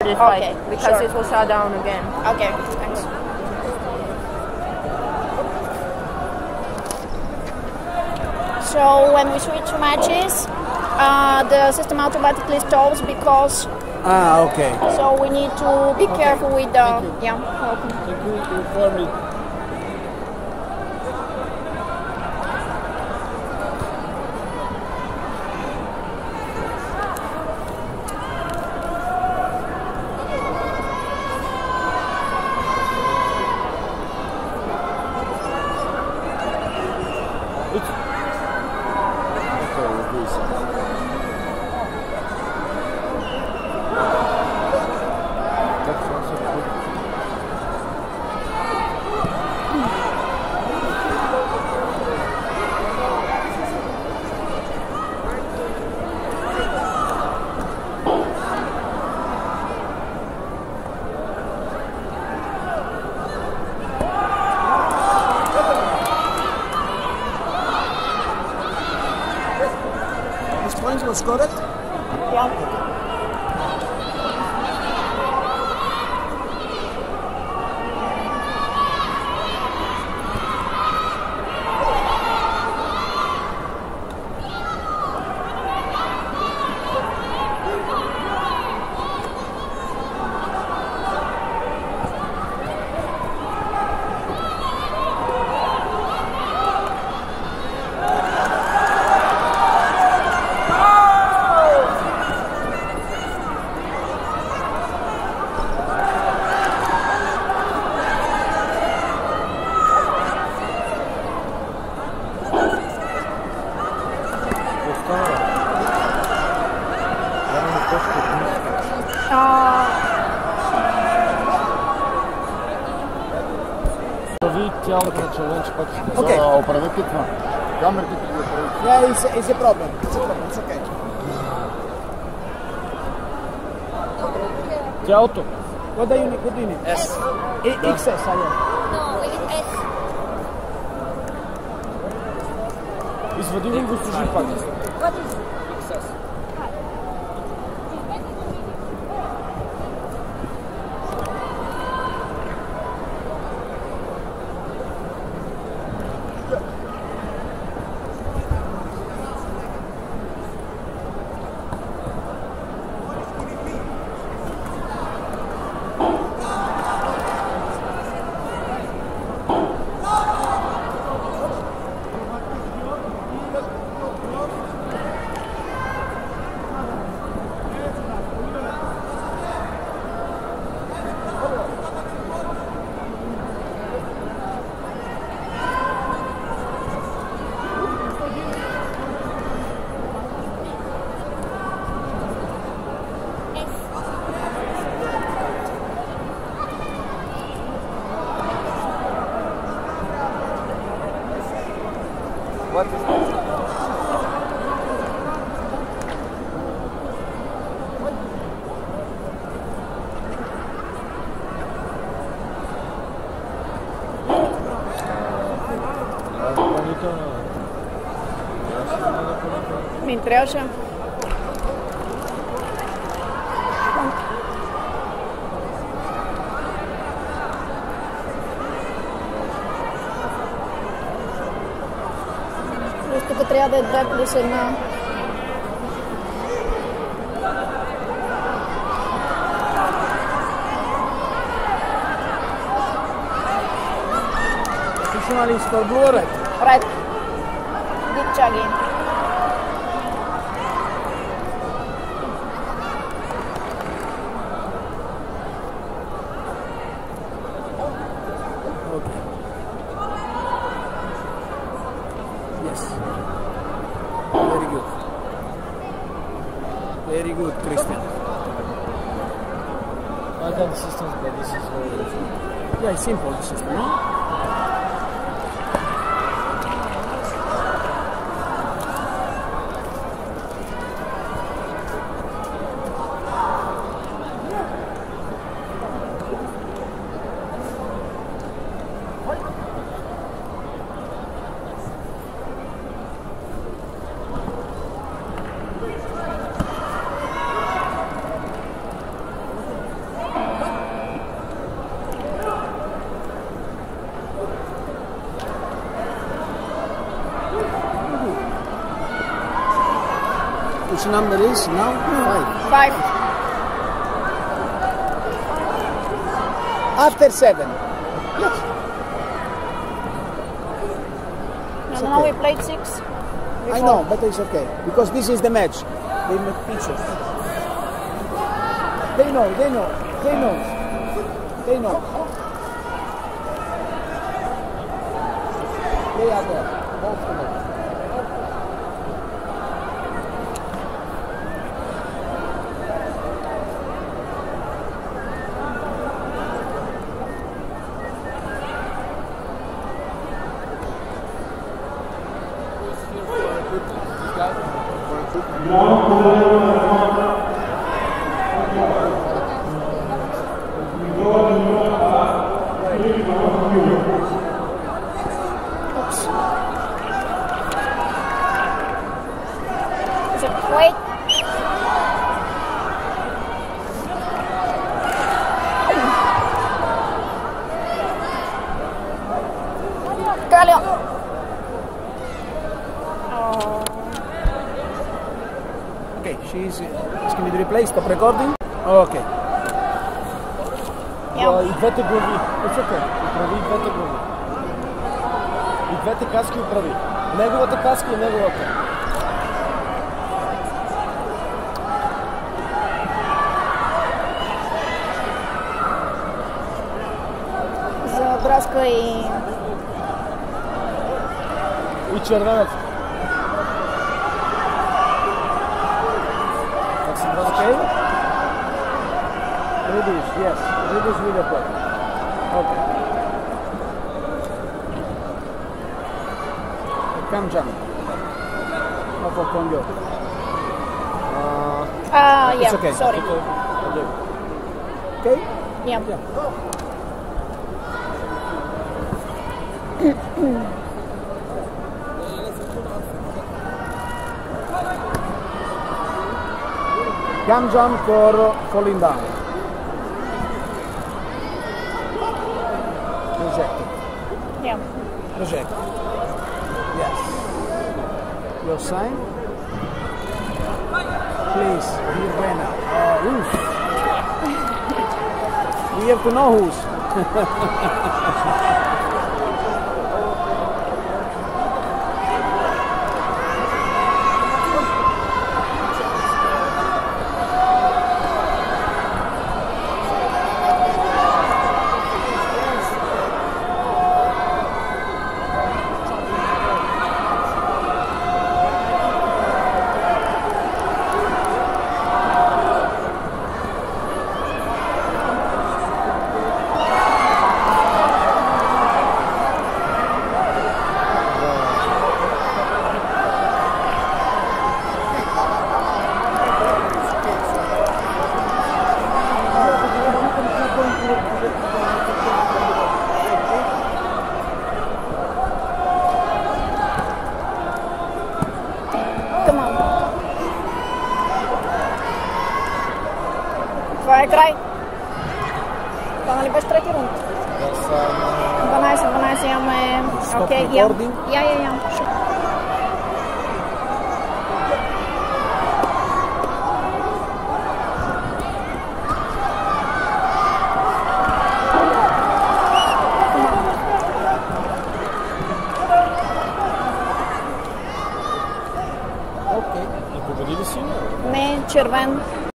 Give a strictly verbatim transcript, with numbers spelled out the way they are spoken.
this Okay, fight because sure. it will shut down again. Okay, thanks. So when we switch matches, uh, the system automatically stops because. Ah, okay. So we need to be Okay. careful with the. Thank you. Yeah, welcome. Thank you for me. This point was correct? Yeah. Okay. Yeah, it's, it's a problem. It's a problem. It's okay. Тялото. What do you need? What do you need? S. I- X S, I am. No, we need S. Извади ми го служи пак. What is it? What is that? Ми трябваше. Тук трябва да е две плюс една. Functionally for blue or red? Red. Deep chugging. Okay. Yes. Very good. Very good, Christian. I got the systems, but this is very easy. Yeah, it's simple, the system, no? Which number is now? Five. Five. After seven. Yes. No, no, we played six. I know, but it's okay. Because this is the match. They make pictures. They know, they know, they know. They know. They are there. Both of them. Oops. Is it, wait. Galio. Oh. Okay, she's asking me to replay. Stop recording. Okay. Yeah. И двете глави. It's okay. Управи и двете глави. И двете каски управи. Неговата каска и неговата. За Браска и... И червенец. Как се казва? Okay. Reduce, yes. Reduce video play. Okay. Come jump. No for Congo. Uh, Ah, yeah, It's okay. sorry. okay. Okay? Yeah. Yeah. Cam jump for falling down. Rejected. Yeah. Rejected. Yes. Your sign? Please, Irvena. Uh, oof. We have to know who's. Come on. Това е край. Това нали беше трети рунд? дванайсет дванайсет имаме... Stop Окей, ям. recording. Я, я, ям. И победи ли си? Не, червен.